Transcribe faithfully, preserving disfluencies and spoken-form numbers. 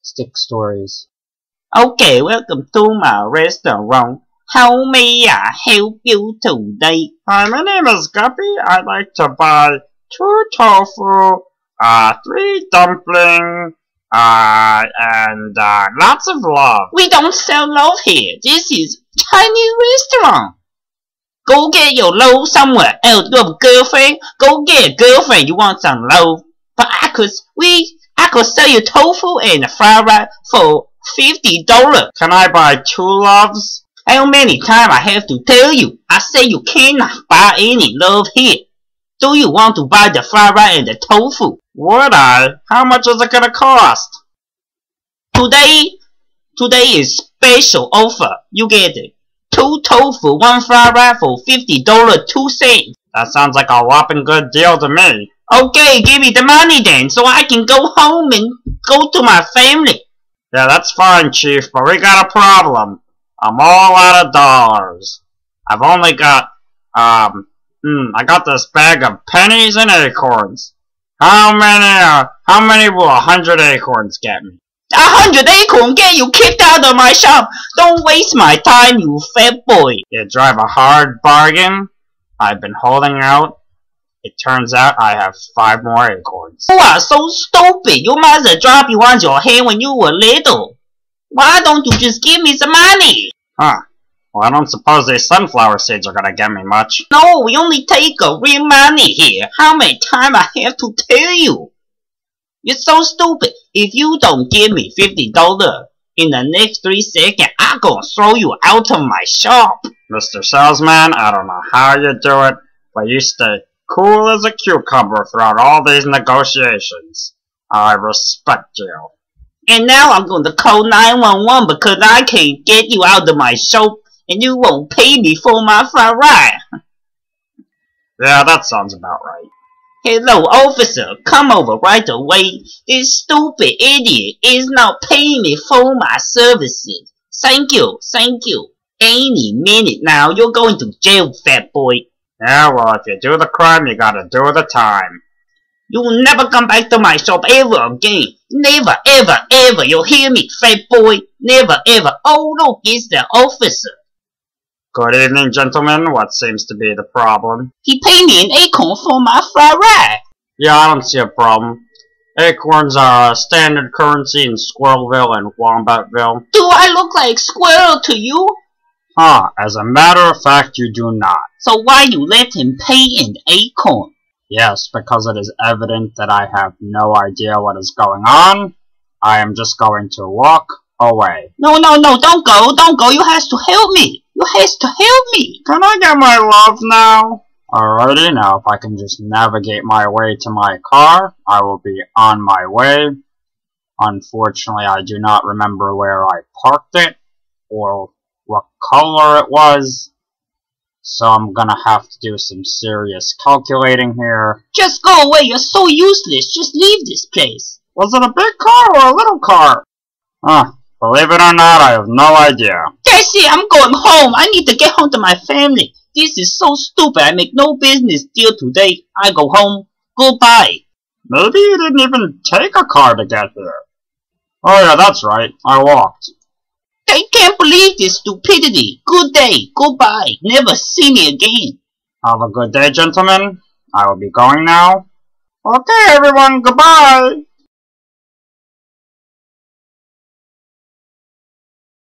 stick stories. Okay, welcome to my restaurant. How may I help you today? Hi, my name is Guppy. I'd like to buy two tofu, uh, three dumpling, uh, and uh, lots of love. We don't sell love here. This is Chinese restaurant. Go get your love somewhere else. You have a girlfriend? Go get a girlfriend. You want some love? But I could, we, I could sell you tofu and fried rice for fifty dollars. Can I buy two loves? How many times I have to tell you? I say you cannot buy any love here. Do you want to buy the fried rice and the tofu? Would I? How much is it gonna cost? Today, today is special offer. You get it. Two tofu, one fried rice for fifty dollars, two cents. That sounds like a whopping good deal to me. Okay, give me the money then, so I can go home and go to my family. Yeah, that's fine, Chief, but we got a problem. I'm all out of dollars. I've only got, um, hmm, I got this bag of pennies and acorns. How many, uh, how many will a hundred acorns get me? A hundred acorns get you kicked out of my shop. Don't waste my time, you fat boy. You drive a hard bargain. I've been holding out. It turns out I have five more acorns. You are so stupid. Your mother dropped you on your head when you were little. Why don't you just give me some money? Huh. Well, I don't suppose these sunflower seeds are gonna get me much. No, we only take a real money here. How many times I have to tell you? You're so stupid. If you don't give me fifty dollars in the next three seconds, I'm gonna throw you out of my shop. Mister Salesman, I don't know how you do it, but you stay cool as a cucumber throughout all these negotiations. I respect you. And now I'm going to call nine one one because I can't get you out of my shop and you won't pay me for my fried rice. Yeah, that sounds about right. Hello, officer. Come over right away. This stupid idiot is not paying me for my services. Thank you, thank you. Any minute now, you're going to jail, fat boy. Yeah, well, if you do the crime, you gotta do the time. You'll never come back to my shop ever again. Never, ever, ever. You hear me, fat boy? Never, ever. Oh, look, it's the officer. Good evening, gentlemen. What seems to be the problem? He paid me an acorn for my fried rice. Yeah, I don't see a problem. Acorns are a standard currency in Squirrelville and Wombatville. Do I look like squirrel to you? Huh, as a matter of fact, you do not. So why you let him pay an acorn? Yes, because it is evident that I have no idea what is going on. I am just going to walk away. No, no, no, don't go, don't go. You have to help me. You have to help me. Can I get my love now? Alrighty, now if I can just navigate my way to my car, I will be on my way. Unfortunately, I do not remember where I parked it, or what color it was. So I'm gonna have to do some serious calculating here. Just go away, you're so useless. Just leave this place. Was it a big car or a little car? Huh, believe it or not, I have no idea. That's it, I'm going home. I need to get home to my family. This is so stupid. I make no business deal today. I go home. Goodbye. Maybe you didn't even take a car to get here. Oh yeah, that's right. I walked. I can't believe this stupidity. Good day. Goodbye. Never see me again. Have a good day, gentlemen. I will be going now. Okay, everyone. Goodbye.